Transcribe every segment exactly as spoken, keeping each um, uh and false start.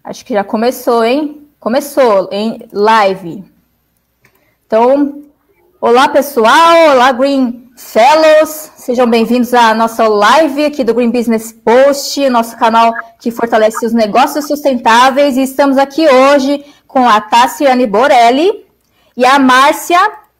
Acho que já começou, hein? Começou em live. Então, olá pessoal, olá Green Fellows, sejam bem-vindos à nossa live aqui do Green Business Post, nosso canal que fortalece os negócios sustentáveis. E estamos aqui hoje com a Tassiane Borelli e a Márcia,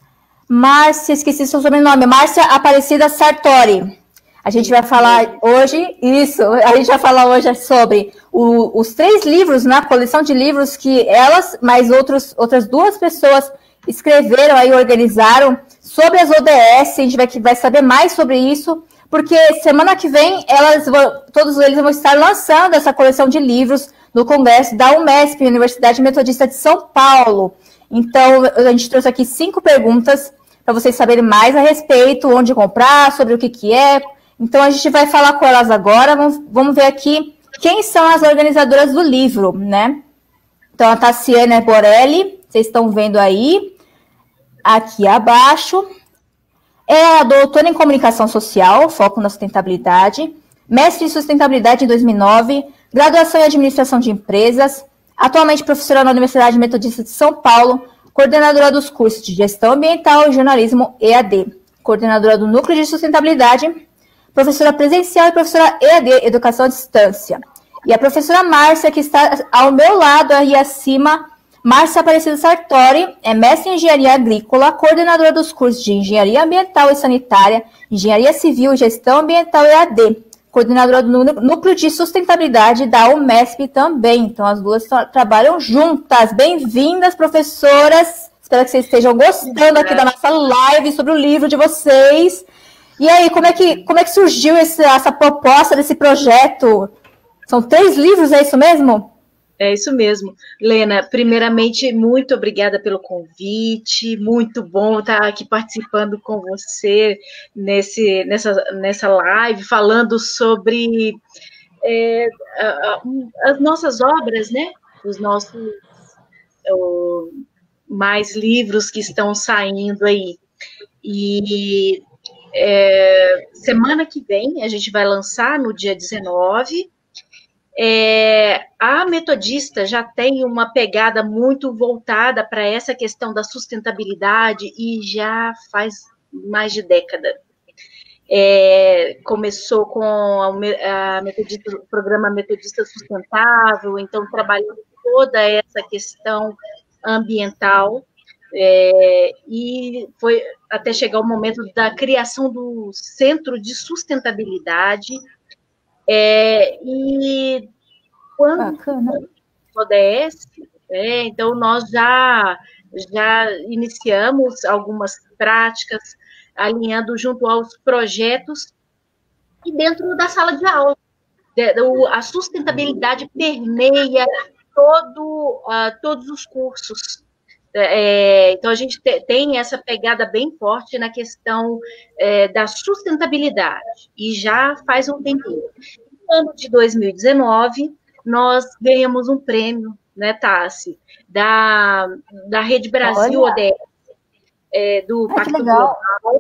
Márcia, esqueci seu sobrenome, Márcia Aparecida Sartori. A gente vai falar hoje, isso, a gente vai falar hoje sobre o, os três livros, na coleção de livros que elas, mais outros, outras duas pessoas escreveram aí, organizaram sobre as O D S. A gente vai, vai saber mais sobre isso, porque semana que vem elas vão, todos eles vão estar lançando essa coleção de livros no Congresso da UMESP, Universidade Metodista de São Paulo. Então, a gente trouxe aqui cinco perguntas para vocês saberem mais a respeito, onde comprar, sobre o que, que é. Então, a gente vai falar com elas agora. Vamos, vamos ver aqui quem são as organizadoras do livro, né? Então, a Tassiane Borelli, vocês estão vendo aí, aqui abaixo. É a doutora em Comunicação Social, foco na sustentabilidade, mestre em Sustentabilidade em dois mil e nove, graduação em Administração de Empresas, atualmente professora na Universidade Metodista de São Paulo, coordenadora dos cursos de Gestão Ambiental e Jornalismo E A D, coordenadora do Núcleo de Sustentabilidade, professora presencial e professora E A D, Educação à Distância. E a professora Márcia, que está ao meu lado aí acima, Márcia Aparecida Sartori, é mestre em Engenharia Agrícola, coordenadora dos cursos de Engenharia Ambiental e Sanitária, Engenharia Civil e Gestão Ambiental E A D, coordenadora do Núcleo de Sustentabilidade da UMESP também. Então, as duas tra trabalham juntas. Bem-vindas, professoras. Espero que vocês estejam gostando aqui da nossa live sobre o livro de vocês. E aí, como é que, como é que surgiu esse, essa proposta desse projeto? São três livros, é isso mesmo? É isso mesmo. Lena, primeiramente, muito obrigada pelo convite, muito bom estar aqui participando com você nesse, nessa, nessa live, falando sobre é, a, a, as nossas obras, né? Os nossos o, mais livros que estão saindo aí. E É, semana que vem, a gente vai lançar no dia dezenove. É, a Metodista já tem uma pegada muito voltada para essa questão da sustentabilidade e já faz mais de década. É, começou com a, a Metodista, o programa Metodista Sustentável, então trabalhando toda essa questão ambiental. É, e foi até chegar o momento da criação do Centro de Sustentabilidade, é, e quando o O D S, é, então nós já, já iniciamos algumas práticas, alinhando junto aos projetos, e dentro da sala de aula, a sustentabilidade permeia todo, uh, todos os cursos. É, então, a gente te, tem essa pegada bem forte na questão é, da sustentabilidade, e já faz um tempinho. No ano de dois mil e dezenove, nós ganhamos um prêmio, né, Tassi, da, da Rede Brasil O D S, é, do Ai, Pacto Global,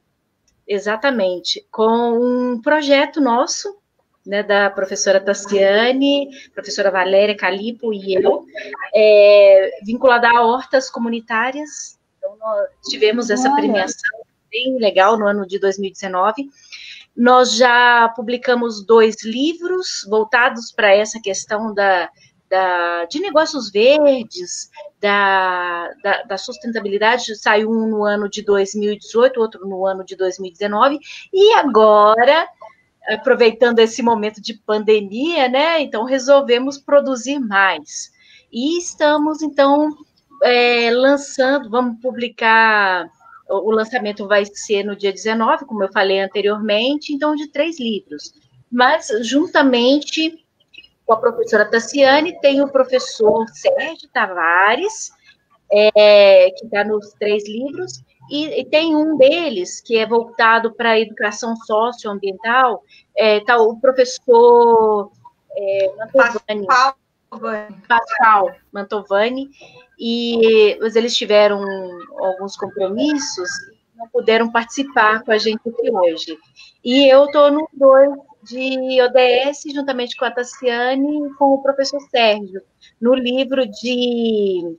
exatamente, com um projeto nosso, né, da professora Tassiane, professora Valéria Calipo e eu, é, vinculada a hortas comunitárias. Então, nós tivemos essa Olha. premiação bem legal no ano de dois mil e dezenove. Nós já publicamos dois livros voltados para essa questão da, da, de negócios verdes, da, da, da sustentabilidade. Saiu um no ano de dois mil e dezoito, outro no ano de dois mil e dezenove, e agora, aproveitando esse momento de pandemia, né, então resolvemos produzir mais. E estamos, então, é, lançando, vamos publicar, o lançamento vai ser no dia dezenove, como eu falei anteriormente, então, de três livros. Mas, juntamente com a professora Tassiane, tem o professor Sérgio Tavares, é, que está nos três livros, E, e tem um deles que é voltado para a educação socioambiental, é, tá o professor é, Mantovani, Pascal, Pascal Mantovani, e mas eles tiveram alguns compromissos, não puderam participar com a gente aqui hoje. E eu estou nos dois, de O D S, juntamente com a Tassiane e com o professor Sérgio. No livro de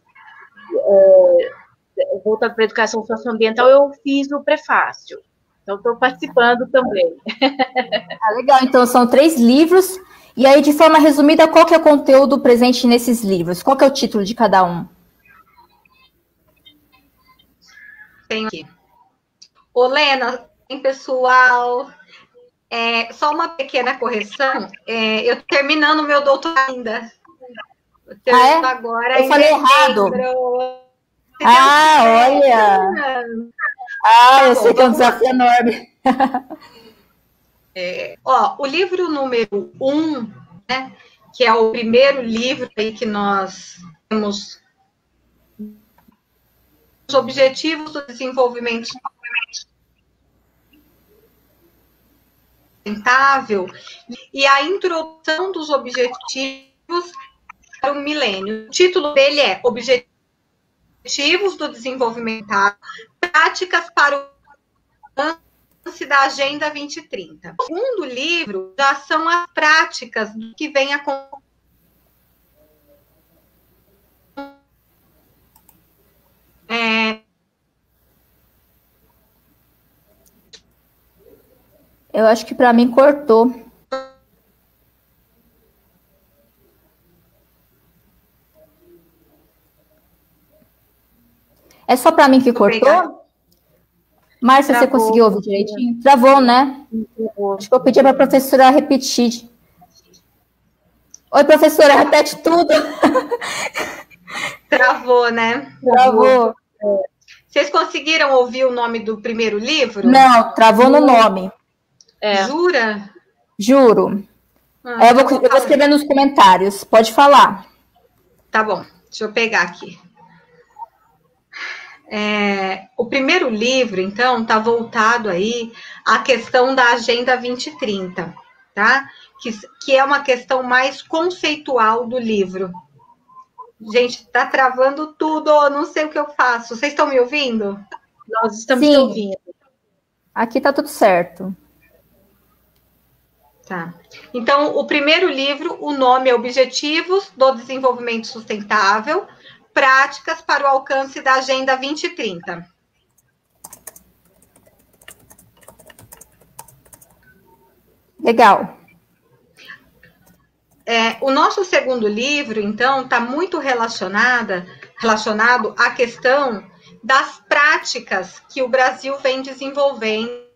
é, voltado para a educação socioambiental, eu fiz o prefácio. Então, estou participando também. Ah, legal. Então, são três livros. E aí, de forma resumida, qual que é o conteúdo presente nesses livros? Qual que é o título de cada um? Tenho aqui. Ô, Lena, pessoal, é, só uma pequena correção. É, eu estou terminando o meu doutorado ainda. Eu ah, é? agora eu falei errado. Ah, olha. Ah, tá eu bom, sei que é um desafio lá. enorme. É, ó, o livro número um, né, que é o primeiro livro aí que nós temos, os Objetivos do Desenvolvimento Sustentável e a introdução dos objetivos para o milênio. O título dele é Objetivos do Desenvolvimento Sustentável, Práticas para o alcance da Agenda vinte trinta. O segundo livro já são as práticas do que vem a é... Eu acho que para mim cortou. É só para mim que cortou? Márcia, você conseguiu ouvir direitinho? Travou, né? Acho que eu pedi para a professora repetir. Oi, professora, repete tudo. Travou, né? Travou. Vocês conseguiram ouvir o nome do primeiro livro? Não, travou no nome. É. Jura? Juro. Ah, eu, vou, eu vou escrever nos comentários. Pode falar. Tá bom. Deixa eu pegar aqui. É, o primeiro livro, então, está voltado aí à questão da Agenda vinte trinta, tá? Que, que é uma questão mais conceitual do livro. Gente, tá travando tudo, não sei o que eu faço. Vocês estão me ouvindo? Nós estamos Sim. te ouvindo. Aqui tá tudo certo. Tá. Então, o primeiro livro, o nome é Objetivos do Desenvolvimento Sustentável, Práticas para o Alcance da Agenda vinte trinta. Legal. É, o nosso segundo livro, então, está muito relacionada, relacionado à questão das práticas que o Brasil vem desenvolvendo.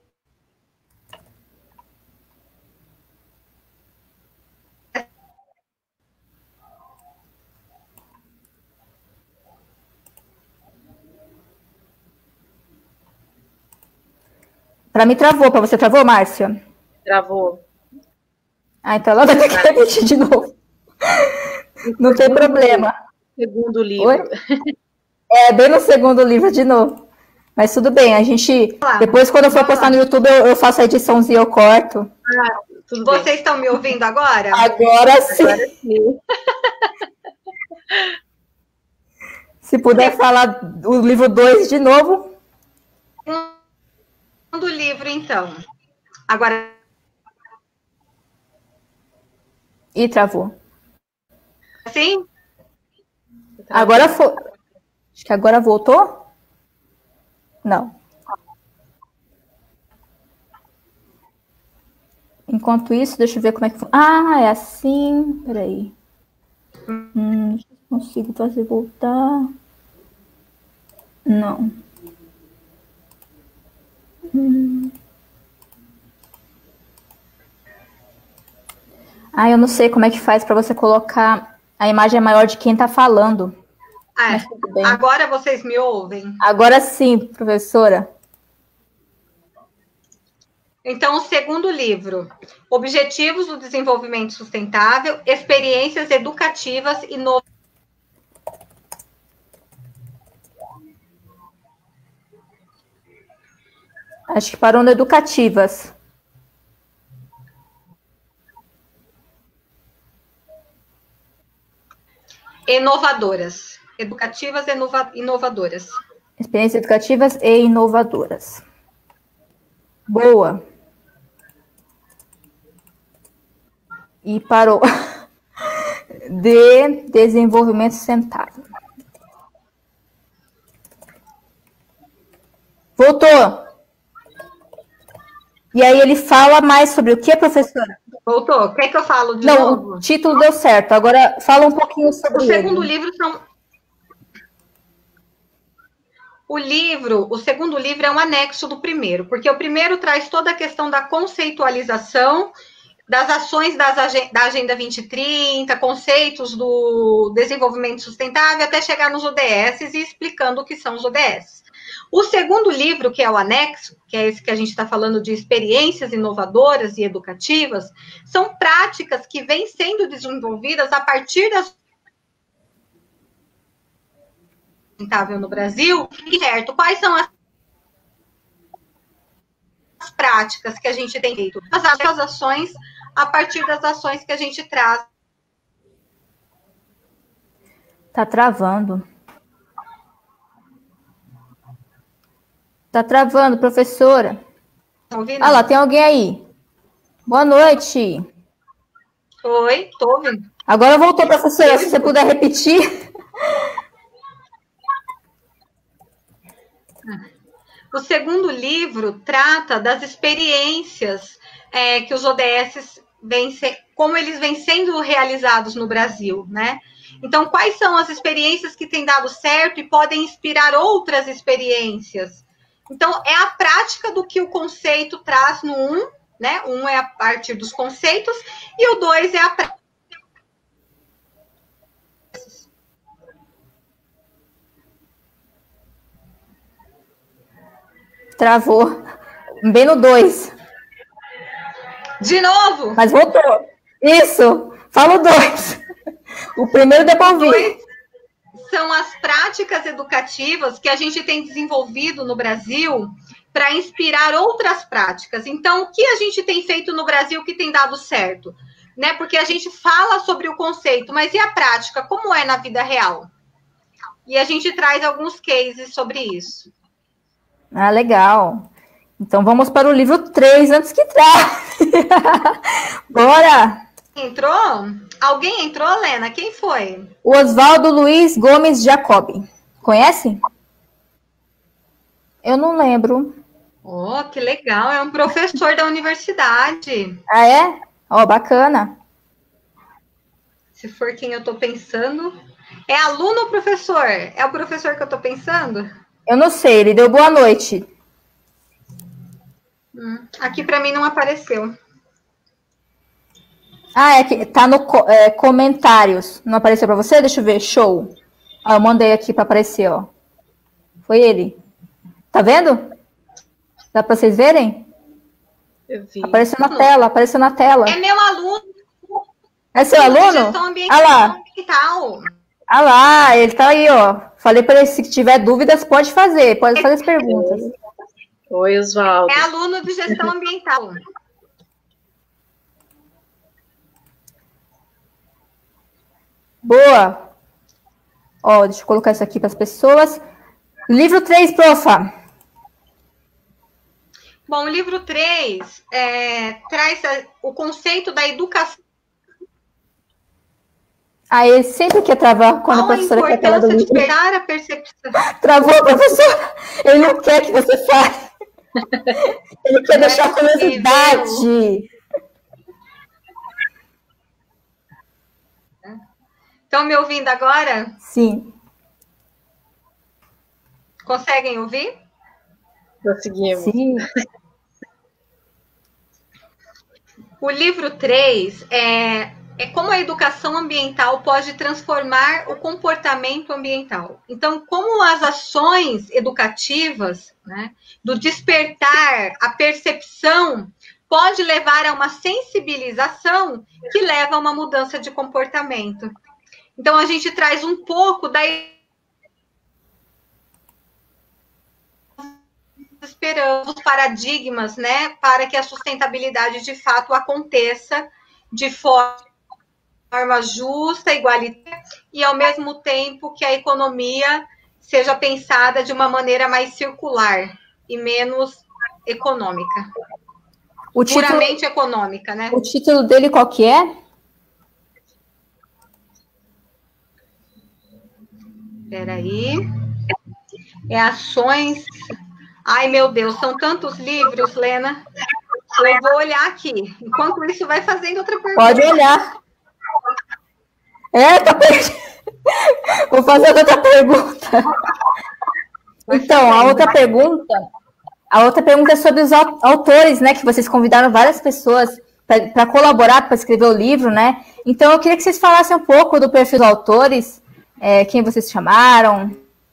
Para mim travou, para você travou, Márcia? Travou. Ah, então ela vai ter que repetir de novo. Não tem problema. Segundo livro. Oi? É, bem no segundo livro de novo. Mas tudo bem, a gente... Depois, quando eu for postar no YouTube, eu, eu faço a ediçãozinha, eu corto. Ah, tudo Vocês bem. Estão me ouvindo agora? Agora sim. Agora sim. Se puder falar o livro dois de novo. Do livro, então. Agora... Ih, travou. Sim? Agora foi. Acho que agora voltou? Não. Enquanto isso, deixa eu ver como é que foi. Ah, é assim. Peraí. Hum, consigo fazer voltar. Não. Hum. Ah, eu não sei como é que faz para você colocar a imagem maior de quem está falando. Ah, agora vocês me ouvem? Agora sim, professora. Então, o segundo livro, Objetivos do Desenvolvimento Sustentável, Experiências Educativas e no... Acho que parou no educativas. Inovadoras. Educativas e inova inovadoras. Experiências educativas e inovadoras. Boa. E parou. De desenvolvimento sustentável. Voltou. E aí ele fala mais sobre o que, professora? Voltou. Quer que eu falo de Não, novo? o título deu certo. Agora fala um pouquinho sobre O segundo ele. livro são... O livro, o segundo livro é um anexo do primeiro, porque o primeiro traz toda a questão da conceitualização das ações das, da Agenda vinte trinta, conceitos do desenvolvimento sustentável, até chegar nos O D S e explicando o que são os O D S. O segundo livro, que é o anexo, que é esse que a gente está falando de experiências inovadoras e educativas, são práticas que vêm sendo desenvolvidas a partir das sustentável no Brasil, e certo, quais são as práticas que a gente tem feito, as ações a partir das ações que a gente traz. Tá travando. Tá travando, professora. Tá ouvindo? Ah lá, tem alguém aí. Boa noite. Oi, tô ouvindo. Agora voltou, professora, se você puder repetir. O segundo livro trata das experiências é, que os O D S vêm se... como eles vêm sendo realizados no Brasil, né? Então, quais são as experiências que têm dado certo e podem inspirar outras experiências? Então, é a prática do que o conceito traz no um, né? Um é a partir dos conceitos e o dois é a prática. Travou. Bem no dois. De novo? Mas voltou. Isso. Fala o dois. O primeiro deu para ouvir. São as práticas educativas que a gente tem desenvolvido no Brasil para inspirar outras práticas. Então, o que a gente tem feito no Brasil que tem dado certo? Né? Porque a gente fala sobre o conceito, mas e a prática? Como é na vida real? E a gente traz alguns cases sobre isso. Ah, legal. Então, vamos para o livro três antes que trave. Bora! Entrou? Alguém entrou, Lena? Quem foi? O Oswaldo Luiz Gomes Jacobi. Conhece? Eu não lembro. Oh, que legal. É um professor da universidade. Ah, é? Ó, oh, bacana. Se for quem eu estou pensando. É aluno ou professor? É o professor que eu estou pensando? Eu não sei, ele deu boa noite. Hum, aqui para mim não apareceu. Ah, é que tá no é, comentários. Não apareceu para você? Deixa eu ver. Show. Ah, eu mandei aqui para aparecer, ó. Foi ele. Tá vendo? Dá para vocês verem? Eu vi. Apareceu na tela, apareceu na tela. É meu aluno. É seu aluno? Ah lá. Ah lá, ele tá aí, ó. Falei para ele, se tiver dúvidas, pode fazer. Pode fazer as perguntas. Oi, Oswaldo. É aluno de gestão ambiental. Boa. Ó, deixa eu colocar isso aqui para as pessoas. Livro três, profa. Bom, o livro três é, traz a, o conceito da educação. Ah, ele sempre quer travar quando a professora quer falar do livro. De pegar a percepção. Travou, professor. Ele não quer que você fale. Ele quer deixar a curiosidade. Estão me ouvindo agora? Sim. Conseguem ouvir? Conseguimos. Sim. O livro três é, é como a educação ambiental pode transformar o comportamento ambiental. Então, como as ações educativas, né, do despertar, a percepção, pode levar a uma sensibilização que leva a uma mudança de comportamento. Então, a gente traz um pouco da esperamos paradigmas, né, para que a sustentabilidade de fato aconteça de forma justa, igualitária e ao mesmo tempo que a economia seja pensada de uma maneira mais circular e menos econômica. O título, puramente econômica, né? O título dele qual que é? Espera aí. É ações... Ai, meu Deus, são tantos livros, Lena. Eu vou olhar aqui. Enquanto isso, vai fazendo outra pergunta. Pode olhar. É, tá per... Vou fazer outra pergunta. Então, a outra pergunta, a outra pergunta é sobre os autores, né? Que vocês convidaram várias pessoas para colaborar, para escrever o livro, né? Então, eu queria que vocês falassem um pouco do perfil dos autores, é, quem vocês chamaram.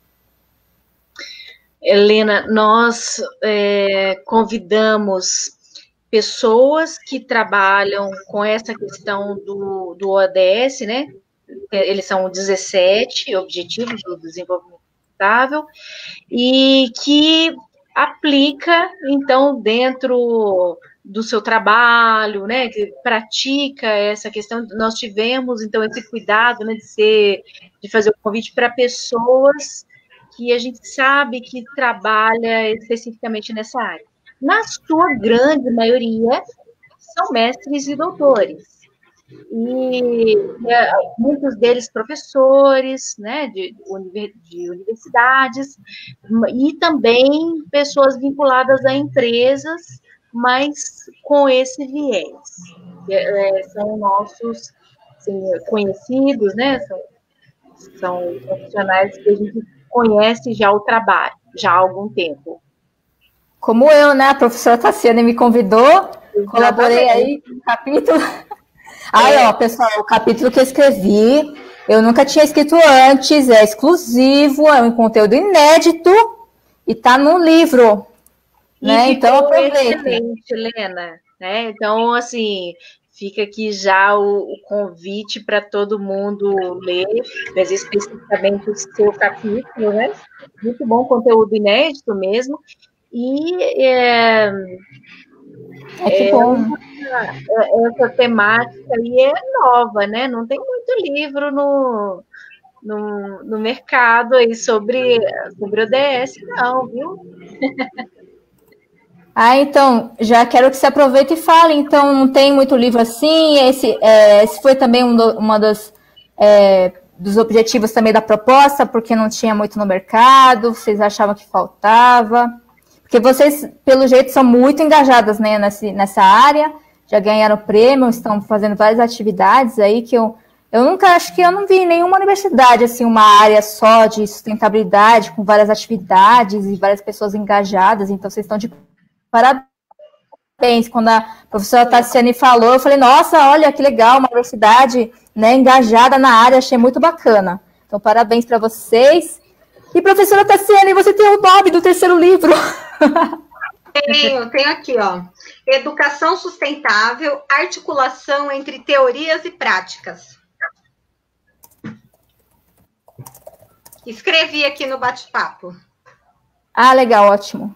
Helena, nós é, convidamos pessoas que trabalham com essa questão do, do O D S, né? Eles são dezessete Objetivos do Desenvolvimento Sustentável, e que aplica, então, dentro do seu trabalho, né, que pratica essa questão. Nós tivemos, então, esse cuidado, né, de ser, de fazer o convite para pessoas que a gente sabe que trabalha especificamente nessa área. Na sua grande maioria, são mestres e doutores. E é, muitos deles professores, né, de, de universidades, e também pessoas vinculadas a empresas, mas com esse viés. É, são nossos assim, conhecidos, né, são, são profissionais que a gente conhece já o trabalho, já há algum tempo. Como eu, né, a professora Tassiane me convidou, exatamente. Colaborei aí no capítulo. Aí, ó, pessoal, o capítulo que eu escrevi, eu nunca tinha escrito antes, é exclusivo, é um conteúdo inédito e tá no livro, e né? Então, aproveite. Excelente, Helena, né? Então, assim, fica aqui já o, o convite para todo mundo ler, mas especificamente o seu capítulo, né? Muito bom, conteúdo inédito mesmo. E é, é que bom. Essa, essa temática aí é nova, né? Não tem muito livro no, no, no mercado aí sobre, sobre o D S, não, viu? Ah, então, já quero que você aproveite e fale. Então, não tem muito livro assim. Esse, é, esse foi também um do, uma das é, dos objetivos também da proposta, porque não tinha muito no mercado. Vocês achavam que faltava? Porque vocês, pelo jeito, são muito engajadas, né, nessa, nessa área. Já ganharam prêmio, estão fazendo várias atividades aí que eu, eu nunca, acho que eu não vi em nenhuma universidade, assim, uma área só de sustentabilidade, com várias atividades e várias pessoas engajadas. Então, vocês estão de parabéns. Quando a professora Tassiane falou, eu falei, nossa, olha que legal, uma universidade, né, engajada na área, achei muito bacana. Então, parabéns para vocês. E, professora Tassiane, você tem o nome do terceiro livro? Tenho, tenho aqui, ó. Educação sustentável, articulação entre teorias e práticas. Escrevi aqui no bate-papo. Ah, legal, ótimo.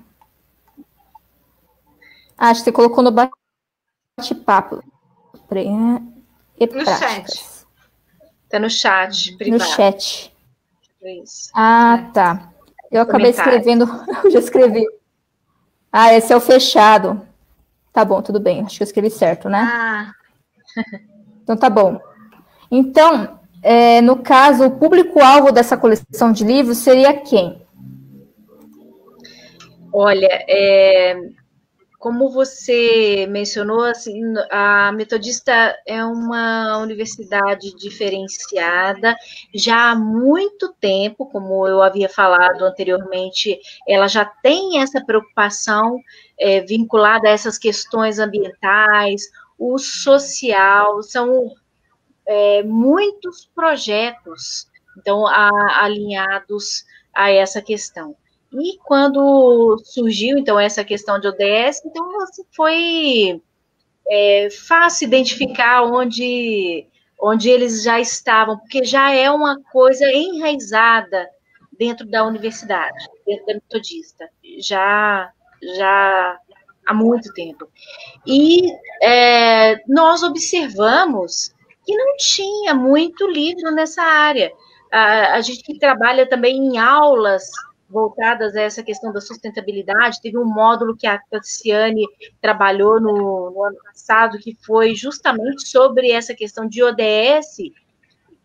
Ah, acho que você colocou no bate-papo. E no práticas. chat. Tá no chat privado. No chat. Isso. Ah, tá. Eu acabei escrevendo, eu já escrevi. Ah, esse é o fechado. Tá bom, tudo bem. Acho que eu escrevi certo, né? Ah. Então tá bom. Então, é, no caso, o público-alvo dessa coleção de livros seria quem? Olha, é, como você mencionou, assim, a Metodista é uma universidade diferenciada, já há muito tempo, como eu havia falado anteriormente, ela já tem essa preocupação é, vinculada a essas questões ambientais, o social, são é, muitos projetos, então, a, alinhados a essa questão. E quando surgiu, então, essa questão de O D S, então, assim, foi é, fácil identificar onde, onde eles já estavam, porque já é uma coisa enraizada dentro da universidade, dentro da Metodista, já, já há muito tempo. E é, nós observamos que não tinha muito livro nessa área. A, a gente que trabalha também em aulas voltadas a essa questão da sustentabilidade, teve um módulo que a Tassiane trabalhou no, no ano passado, que foi justamente sobre essa questão de O D S,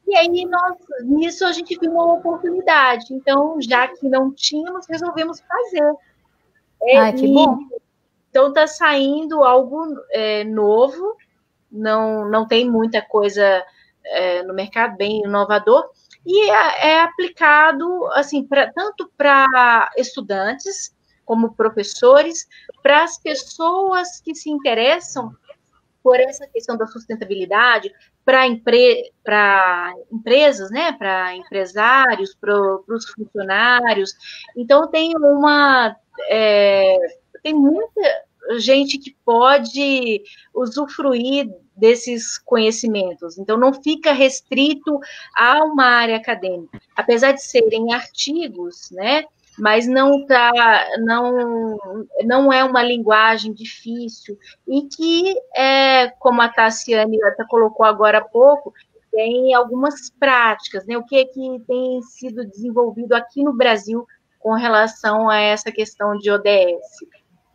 E aí, nós, nisso, a gente viu uma oportunidade. Então, já que não tínhamos, resolvemos fazer. É, Ai, que bom. Então, está saindo algo é, novo, não, não tem muita coisa é, no mercado, bem inovador, e é, é aplicado assim, pra, tanto para estudantes, como professores, para as pessoas que se interessam por essa questão da sustentabilidade, para empre, empresas, né, para empresários, para os funcionários. Então, tem uma... É, tem muita gente que pode usufruir desses conhecimentos. Então, não fica restrito a uma área acadêmica. Apesar de serem artigos, né, mas não, tá, não, não é uma linguagem difícil, e que, é, como a Tassiane até colocou agora há pouco, tem algumas práticas, né? O que é que tem sido desenvolvido aqui no Brasil com relação a essa questão de O D S.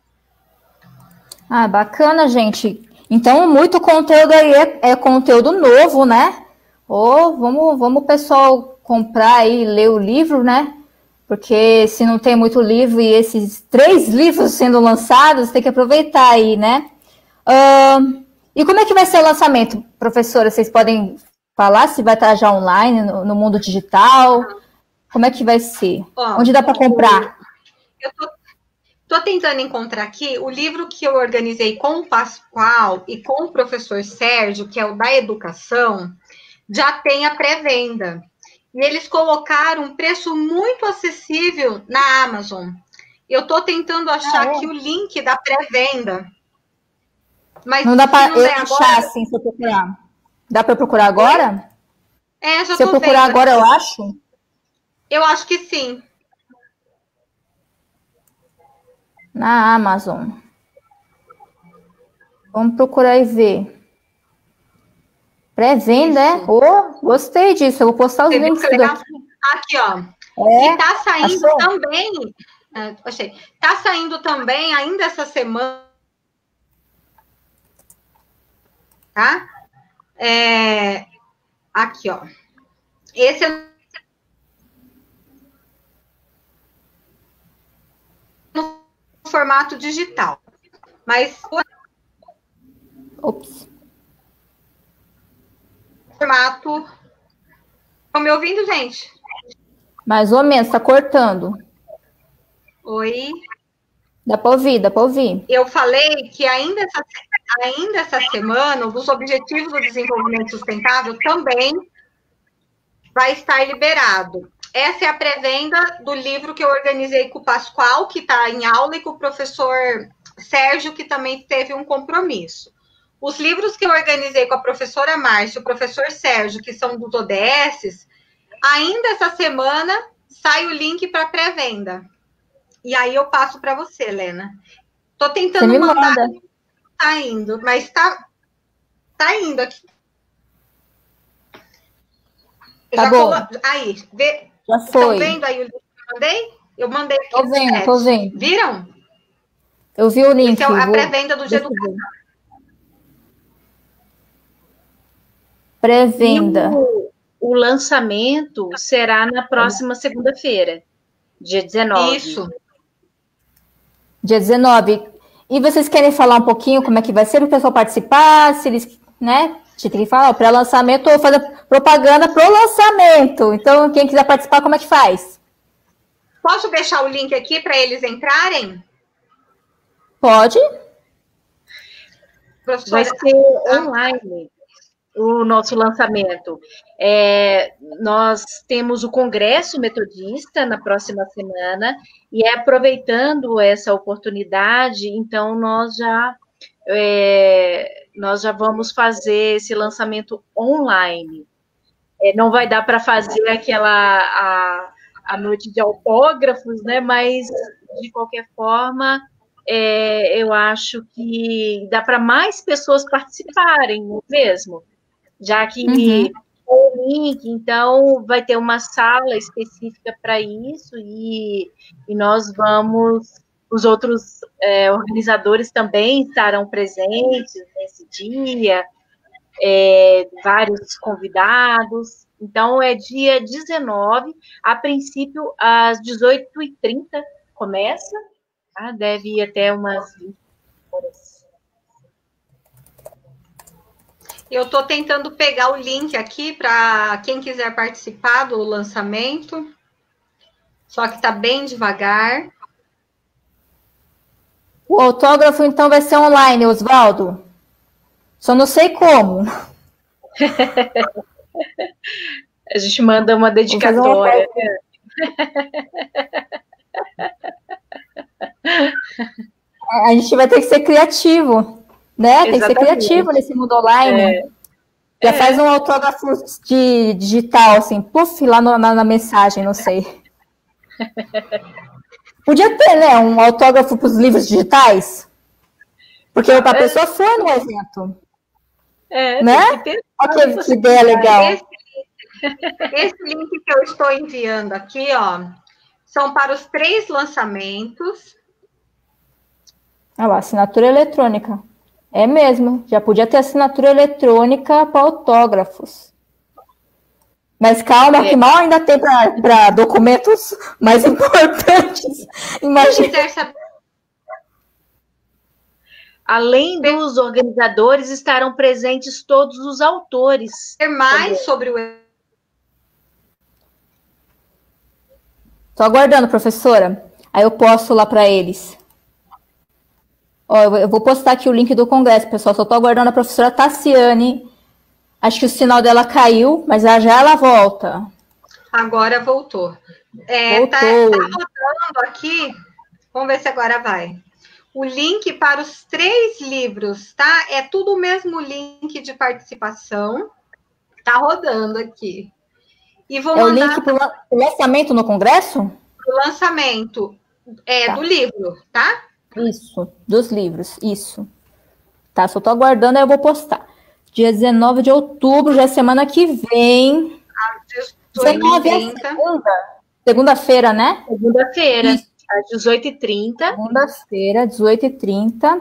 Ah, bacana, gente. Então, muito conteúdo aí é, é conteúdo novo, né? Ou vamos, vamos, pessoal, comprar e ler o livro, né? Porque se não tem muito livro e esses três livros sendo lançados, tem que aproveitar aí, né? Uh, e como é que vai ser o lançamento, professora? Vocês podem falar se vai estar já online, no, no mundo digital? Como é que vai ser? Ó, onde dá para comprar? Eu tô, tô tentando encontrar aqui o livro que eu organizei com o Pascoal e com o professor Sérgio, que é o da educação, já tem a pré-venda. E eles colocaram um preço muito acessível na Amazon. Eu estou tentando achar ah, é? aqui o link da pré-venda. Mas não dá para eu achar agora... assim, se eu procurar. Dá para eu procurar agora? É, já se eu procurar vendo. agora, eu acho? Eu acho que sim. Na Amazon. Vamos procurar e ver. Pré-venda, é? Oh, gostei disso. Eu vou postar os Você links. Aqui, aqui, ó. É? E tá saindo Achou? também. É, achei. Tá saindo também, ainda essa semana. Tá? É, aqui, ó. Esse é no formato digital. Mas. Ops. Formato. Estão me ouvindo, gente? Mais ou menos, tá cortando. Oi. Dá para ouvir, dá para ouvir. Eu falei que ainda essa, ainda essa semana, os Objetivos do Desenvolvimento Sustentável também vai estar liberado. Essa é a pré-venda do livro que eu organizei com o Pascoal, que está em aula, e com o professor Sérgio, que também teve um compromisso. Os livros que eu organizei com a professora Márcia e o professor Sérgio, que são dos O D S, ainda essa semana sai o link para pré-venda. E aí eu passo para você, Helena. Estou tentando mandar. Manda. Tá indo, mas tá, tá indo aqui. Tá bom. Colo... Aí, vê... Já foi. Estão vendo aí o link que eu mandei? Eu mandei aqui. Tô vendo, chat. Tô vendo. Viram? Eu vi o link. Esse é a vou... pré-venda do G Educação. Pré-venda. O, o lançamento será na próxima segunda-feira, dia dezenove. Isso. Dia dezenove. E vocês querem falar um pouquinho como é que vai ser para o pessoal participar? Se eles, né? A gente tem que falar, o pré-lançamento ou fazer propaganda pro lançamento. Então, quem quiser participar, como é que faz? Posso deixar o link aqui para eles entrarem? Pode. Vai ser online o nosso lançamento. É, nós temos o Congresso Metodista na próxima semana, e é aproveitando essa oportunidade, então nós já, é, nós já vamos fazer esse lançamento online. É, não vai dar para fazer aquela a, a noite de autógrafos, né? Mas, de qualquer forma, é, eu acho que dá para mais pessoas participarem, não é mesmo? Já que uhum. o link, então, vai ter uma sala específica para isso, e, e nós vamos, os outros é, organizadores também estarão presentes nesse dia, é, vários convidados. Então, é dia dezenove, a princípio, às dezoito e trinta começa, tá? Deve ir até umas vinte horas. Eu estou tentando pegar o link aqui para quem quiser participar do lançamento, só que está bem devagar. O autógrafo, então, vai ser online, Oswaldo. Só não sei como. A gente manda uma dedicatória. A gente vai ter que ser criativo, né? Tem que ser Exatamente. criativo nesse mundo online. É. Já É. faz um autógrafo de digital, assim, puff, lá no- na, na mensagem, não sei. Podia ter, né, um autógrafo para os livros digitais? Porque a pessoa foi no evento, É, né? tem que ter Olha que, que ideia legal. Esse, esse link que eu estou enviando aqui, ó, são para os três lançamentos. Olha lá, assinatura eletrônica. É mesmo, já podia ter assinatura eletrônica para autógrafos. Mas calma, É. que mal ainda tem para documentos mais importantes. Quem Imagina. quiser saber Além dos organizadores, estarão presentes todos os autores. mais também. sobre o Tô aguardando, professora. Aí eu posto lá para eles. Ó, eu vou postar aqui o link do congresso, pessoal. Só tô aguardando a professora Tassiane. Acho que o sinal dela caiu, mas já já ela volta. Agora voltou. É, tá, tá Voltou. rodando aqui. Vamos ver se agora vai. O link para os três livros, tá? É tudo o mesmo link de participação. Tá rodando aqui. E vou É o mandar link para o lançamento no congresso? o lançamento é, Tá. do livro, tá? Isso, dos livros, isso. Tá, só tô aguardando, aí eu vou postar. Dia dezenove de outubro, já é semana que vem. dezenove é segunda. Segunda-feira, né? Segunda-feira, Isso. às dezoito e trinta. Segunda-feira, dezoito e trinta.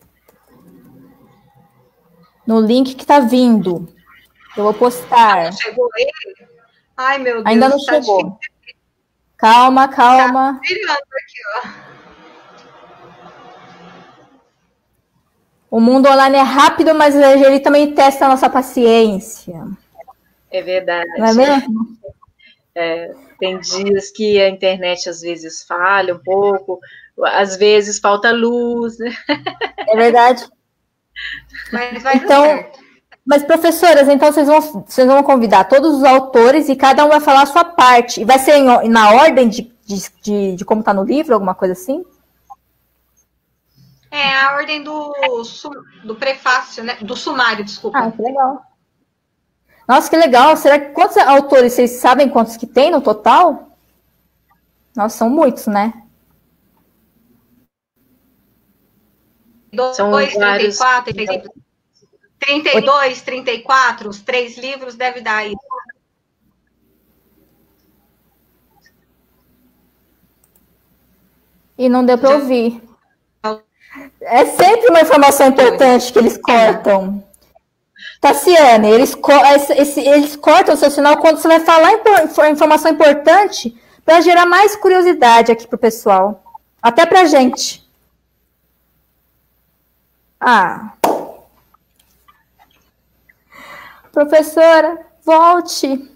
No link que tá vindo. Eu vou postar. Chegou ele? Ai, meu Deus. Ainda não tá chegou. difícil. Calma, calma. Tá virando aqui, ó. O mundo online é rápido, mas ele também testa a nossa paciência. É verdade. Não é mesmo? É, tem dias que a internet às vezes falha um pouco, às vezes falta luz, né? É verdade. Mas vai Então, dar certo. mas professoras, então vocês vão, vocês vão convidar todos os autores e cada um vai falar a sua parte. E vai ser em- na ordem de, de, de, de como está no livro, alguma coisa assim? É a ordem do, su- do prefácio, né? Do sumário, desculpa. Ah, que legal. Nossa, que legal. Será que quantos autores vocês sabem quantos que tem no total? Nossa, são muitos, né? São dois, vários. trinta e quatro, trinta e cinco, trinta e dois, trinta e quatro, os três livros deve dar isso. E não deu para ouvir. É sempre uma informação importante que eles cortam. Tassiane, eles, co esse, esse, eles cortam o seu sinal quando você vai falar impor, informação importante para gerar mais curiosidade aqui para o pessoal. Até para a gente. Ah. Professora, volte.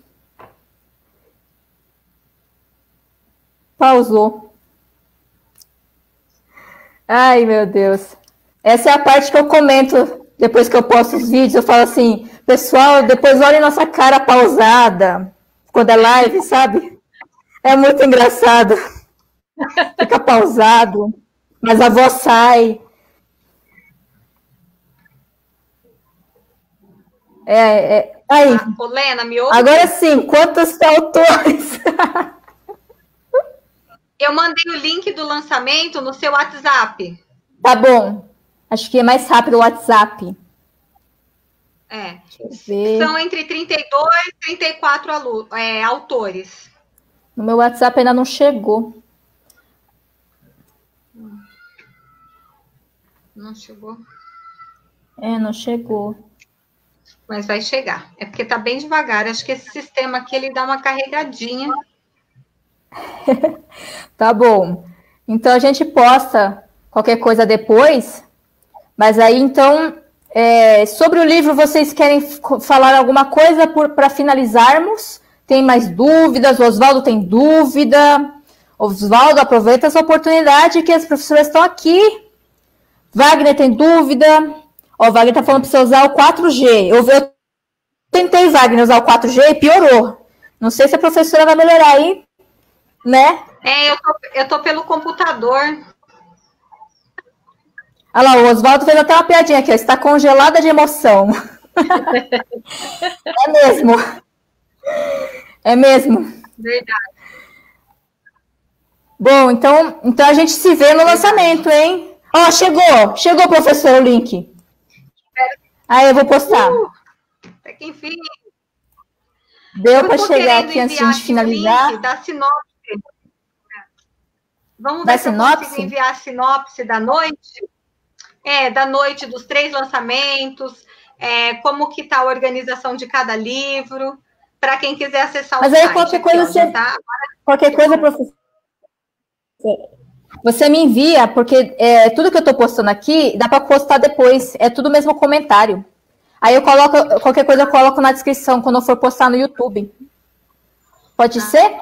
Pausou. Ai, meu Deus. Essa é a parte que eu comento depois que eu posto os vídeos. Eu falo assim, pessoal, depois olhem nossa cara pausada. Quando é live, sabe? É muito engraçado. Fica pausado, mas a voz sai. É, é. Aí. Ô, Lena, me ouve? Agora sim, quantos autores? Eu mandei o link do lançamento no seu WhatsApp. Tá bom. Acho que é mais rápido o WhatsApp. É. Ver. São entre trinta e dois e trinta e quatro alu é, autores. No meu WhatsApp ainda não chegou. Não chegou. É, não chegou. mas vai chegar. É porque tá bem devagar. Acho que esse sistema aqui, ele dá uma carregadinha. Tá bom. Então, a gente posta qualquer coisa depois, mas aí, então, é, sobre o livro, vocês querem falar alguma coisa para finalizarmos? Tem mais dúvidas? O Oswaldo tem dúvida? Oswaldo, aproveita essa oportunidade que as professoras estão aqui. Wagner tem dúvida? Ó, o Wagner está falando para você usar o quatro G. Eu, eu tentei, Wagner, usar o quatro G e piorou. Não sei se a professora vai melhorar aí, né? É, eu tô, eu tô pelo computador. Olha lá, o Oswaldo fez até uma piadinha aqui, ó, está congelada de emoção. É mesmo. É mesmo. Verdade. Bom, então, então a gente se vê no lançamento, hein? Ó, chegou, chegou, professor, o link. Aí eu vou postar. Uh, até que enfim. Deu para chegar aqui antes de a gente finalizar. Link da sinopse. Vamos da ver se sinopse? eu consigo enviar a sinopse da noite. É, da noite dos três lançamentos, é, como que está a organização de cada livro, para quem quiser acessar o Mas site. aí qualquer aqui, coisa, ó, você, tá... qualquer coisa, professor, você me envia, porque é, tudo que eu estou postando aqui, dá para postar depois, é tudo mesmo comentário. Aí eu coloco, qualquer coisa eu coloco na descrição, quando eu for postar no YouTube. Pode ah. ser?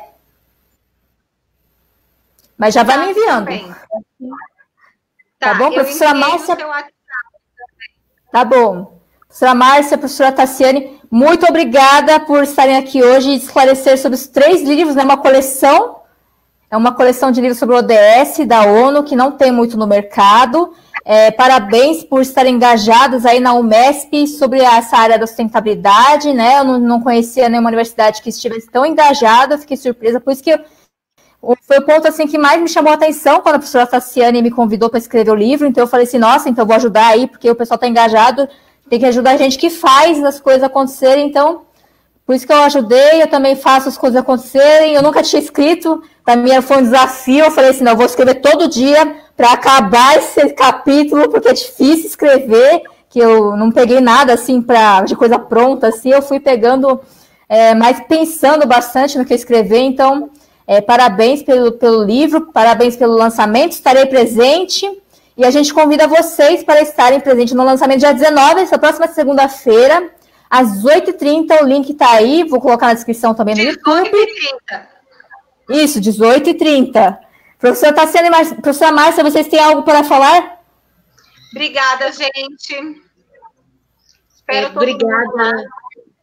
Mas já tá, vai me enviando. Tá, tá bom, professora Márcia? Tá bom. Professora Márcia, professora Tassiane, muito obrigada por estarem aqui hoje e esclarecer sobre os três livros, né? Uma coleção, é uma coleção de livros sobre o O D S da ONU, que não tem muito no mercado. É, parabéns por estarem engajados aí na UMESP sobre essa área da sustentabilidade, né? Eu não, não conhecia nenhuma universidade que estivesse tão engajada, fiquei surpresa, por isso que eu, foi o ponto assim que mais me chamou a atenção quando a professora Tassiane me convidou para escrever o livro. Então eu falei assim, nossa, então eu vou ajudar aí, porque o pessoal está engajado, tem que ajudar a gente que faz as coisas acontecerem. Então, por isso que eu ajudei, eu também faço as coisas acontecerem. Eu nunca tinha escrito, para mim foi um desafio. Eu falei assim, não, eu vou escrever todo dia para acabar esse capítulo, porque é difícil escrever, que eu não peguei nada assim pra, de coisa pronta, assim, eu fui pegando, é, mas pensando bastante no que escrever. Então, É, parabéns pelo, pelo livro, parabéns pelo lançamento, estarei presente e a gente convida vocês para estarem presentes no lançamento dia dezenove, essa próxima segunda-feira, às oito e trinta, o link está aí, vou colocar na descrição também no YouTube. dezoito e trinta. Isso, dezoito e trinta. Professora Tassiane, professora Márcia, vocês têm algo para falar? Obrigada, gente. Espero é, Obrigada. Mundo.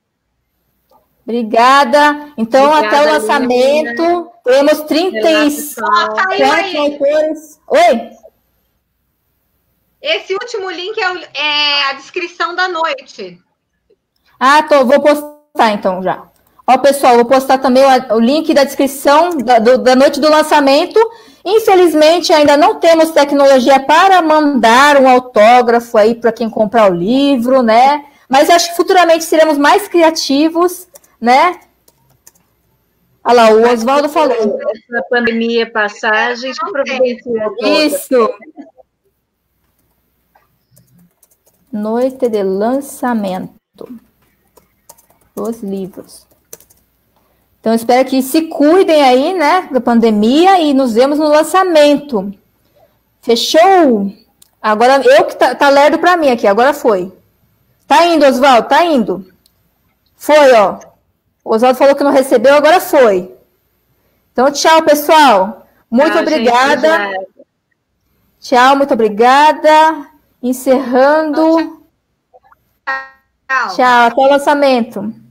Obrigada. Então, Obrigada, até o lançamento, Lina. Temos trinta e sete autores. Oi? Esse último link é, o, é a descrição da noite. Ah, tô, vou postar então já. Ó, pessoal, vou postar também o, o link da descrição da, do, da noite do lançamento. Infelizmente, ainda não temos tecnologia para mandar um autógrafo aí para quem comprar o livro, né? Mas acho que futuramente seremos mais criativos, né? Olha lá, o Oswaldo falou. Na pandemia passar, a gente providenciou. Isso. Noite de lançamento dos livros. Então, espero que se cuidem aí, né, da pandemia e nos vemos no lançamento. Fechou? Agora, eu que tá, tá lerdo para mim aqui, agora foi. Tá indo, Oswaldo, tá indo. Foi, ó. O Oswaldo falou que não recebeu, agora foi. Então, tchau, pessoal. Muito tchau, obrigada. Gente, tchau, muito obrigada. Encerrando. Tchau. Tchau, até o lançamento.